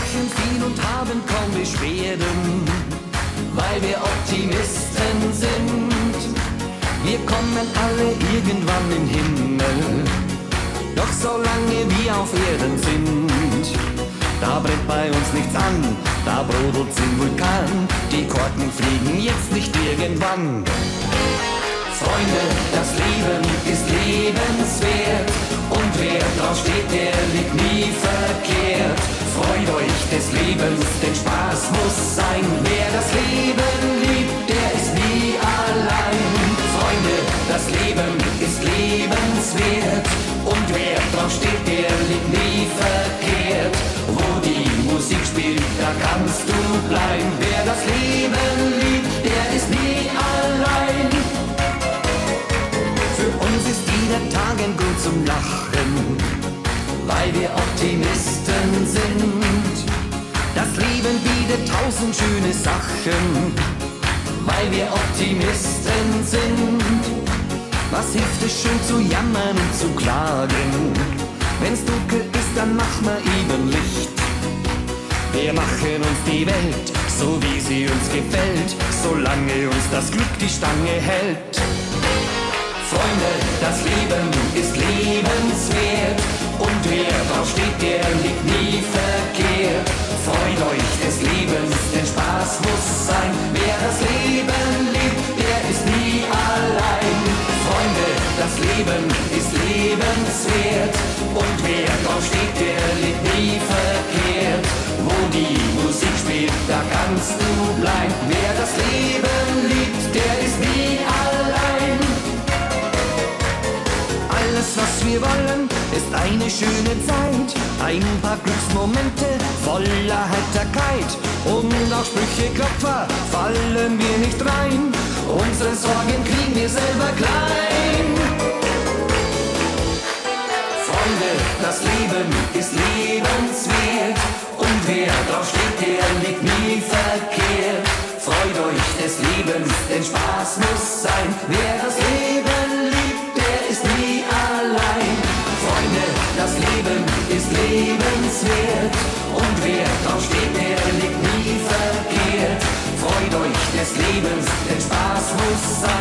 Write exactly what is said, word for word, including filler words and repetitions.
lachen viel und haben kaum Beschwerden, weil wir Optimisten sind. Wir kommen alle irgendwann in den Himmel, doch solange wir auf Erden sind, da brennt bei uns nichts an, da brodelt's im Vulkan, die Korken fliegen jetzt nicht irgendwann. Freunde, das Leben ist lebenswert und wer drauf steht, der liegt nie verkehrt. Freut euch des Lebens, denn Spaß muss sein. Wer das Leben liebt, der ist nie allein. Freunde, das Leben ist lebenswert und wer drauf steht, der liegt nie verkehrt. Wo die Musik spielt, da kannst du bleiben. Wer das Leben liebt, der ist nie allein. Für uns ist jeder Tag ein Grund zum Lachen, weil wir Optimisten sind. Das Leben bietet tausend schöne Sachen, weil wir Optimisten sind. Was hilft es schon zu jammern und zu klagen? Wenn's dunkel ist, dann machen wir eben Licht. Wir machen uns die Welt, so wie sie uns gefällt, solange uns das Glück die Stange hält. Freunde, das Leben ist lebenswert und wer drauf steht, der liegt nie verkehrt. Freut euch des Lebens, denn Spaß muss sein. Wer das Leben liebt, der ist nie allein. Freunde, das Leben ist lebenswert und wer drauf steht, der liegt nie verkehrt. Wo die Musik spielt, da kannst du bleiben. Wer das Leben liebt, der ist nie allein. Alles, was wir wollen, ist eine schöne Zeit, ein paar Glücksmomente voller Heiterkeit. Und auf Sprücheklopfer fallen wir nicht rein, unsere Sorgen kriegen wir selber klein. Freunde, das Leben ist lebenswert und wer drauf steht, der liegt nie verkehrt. Freut euch des Lebens, denn Spaß muss sein. Wer das Leben liebt, der ist nie allein. Freunde, das Leben ist lebenswert und wer drauf steht, der liegt nie verkehrt. Freut euch des Lebens, denn Spaß muss sein.